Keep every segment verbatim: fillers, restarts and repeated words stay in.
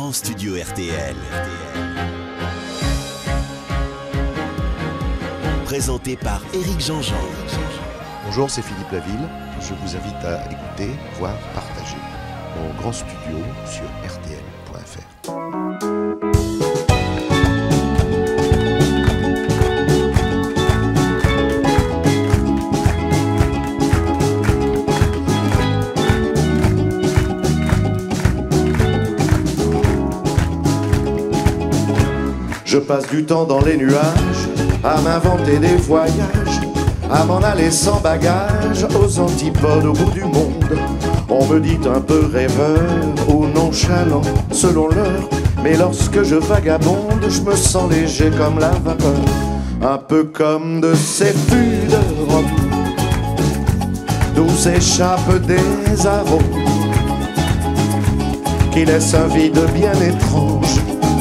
grand studio R T L. Présenté par Éric Jean-Jean. Bonjour, c'est Philippe Laville. Je vous invite à écouter, voir, partager mon grand studio sur R T L point F R. Je passe du temps dans les nuages à m'inventer des voyages, à m'en aller sans bagage aux antipodes au bout du monde. On me dit un peu rêveur ou nonchalant selon l'heure, mais lorsque je vagabonde, je me sens léger comme la vapeur, un peu comme de ces fûts de Rome d'où s'échappent des arômes qui laissent un vide bien étrange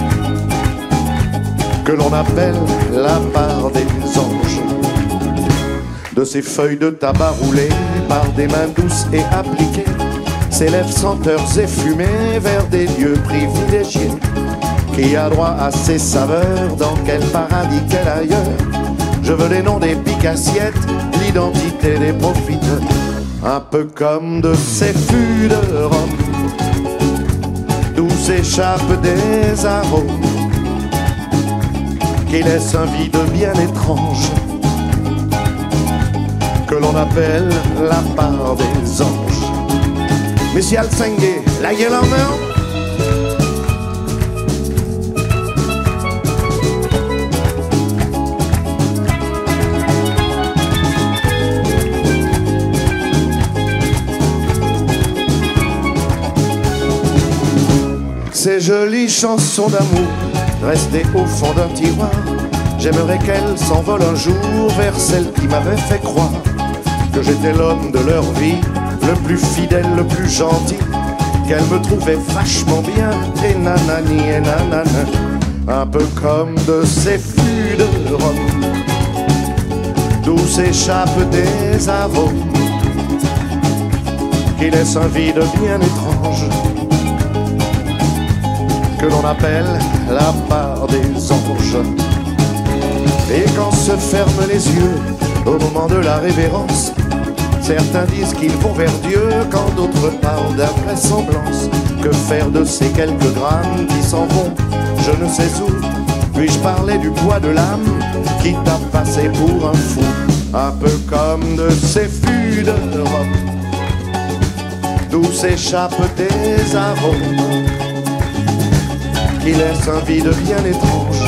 que l'on appelle la part des anges. De ces feuilles de tabac roulées par des mains douces et appliquées s'élèvent senteurs effumées vers des lieux privilégiés. Qui a droit à ces saveurs, dans quel paradis, quel ailleurs? Je veux les noms des piques-assiettes, l'identité des profiteurs, un peu comme de ces fûts de Rome d'où s'échappent des arômes qui laisse un vide bien étrange que l'on appelle la part des anges. Messia le Sengue, la gueule en main. Ces jolies chansons d'amour restées au fond d'un tiroir, j'aimerais qu'elles s'envolent un jour vers celle qui m'avait fait croire que j'étais l'homme de leur vie, le plus fidèle, le plus gentil, qu'elles me trouvaient vachement bien, et nanani et nanana, un peu comme de ces fûts de Rome d'où s'échappent des arômes qui laissent un vide bien étrange que l'on appelle la part des anges. Et quand se ferment les yeux au moment de la révérence, certains disent qu'ils vont vers Dieu, quand d'autres parlent d'invraisemblance. Que faire de ces quelques grammes qui s'en vont je ne sais où? Puis-je parler du poids de l'âme qui t'a passé pour un fou, un peu comme de ces fûts de Rome d'où s'échappent des arômes qui laisse un vide bien étrange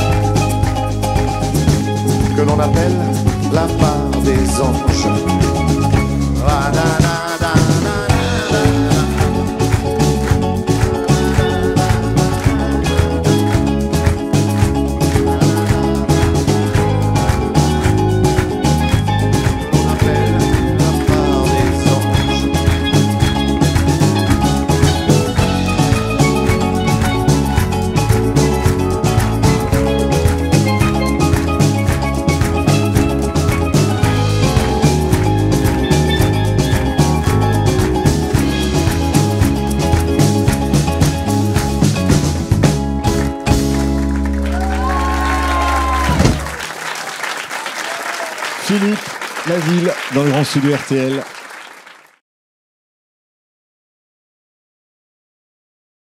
que l'on appelle la part des anges. Ah, na, na, na, na, on appelle la part des anges. Philippe Laville dans le grand studio R T L.